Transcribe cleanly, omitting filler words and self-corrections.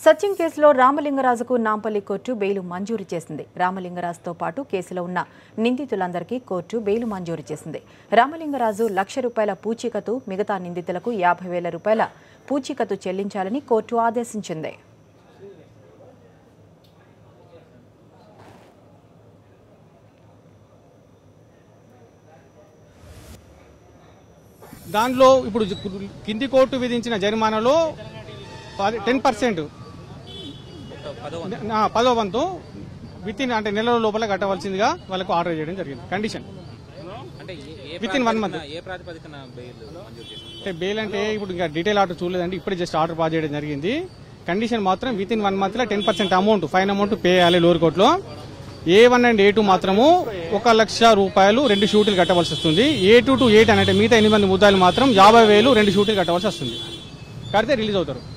సచిన్ కేసులో రామలింగరాజుకు Nampally court bail మంజూరు చేసింది. రామలింగరాజుతో పాటు కేసులో ఉన్న నిందితులందరికీ కోర్టు బెయిల్ మంజూరు చేసింది. రామలింగరాజు ₹1,00,000 పూచీకతు, మిగతా నిందితులకు ₹50,000 పూచీకతు చెల్లించాలని కోర్టు ఆదేశించింది. దానిలో ఇప్పుడు కింది కోర్టు విధించిన జరిమానాలో 10% 10వ వంతు వితిన్ అంటే నెల లోపల కట్టవలసిందిగా వాళ్ళకు ఆర్డర్ చేయడం జరిగింది. Condition within 1 month. అంటే బెయిల్ అంటే ఇప్పుడు ఇంకా డీటెయిల్ ఆర్డర్ చూడలేదండి, ఇప్పుడే జస్ట్ ఆర్డర్ పాస్ చేయడం జరిగింది. కండిషన్ మాత్రం వితిన్ 1 మంత్ లో 10% అమౌంట్ ఫైన్ అమౌంట్ పే చేయాలి లోవర్ కోర్టులో. A1 అండ్ A2 మాత్రము ₹1,00,000 2 షూటీలు కట్టవలసి వస్తుంది. A2 to 8 అంటే మిగతా 8 మంది ముద్దాయిలు మాత్రం 50,000 2 షూటీలు కట్టవలసి వస్తుంది. కడితే రిలీజ్ అవుతారు.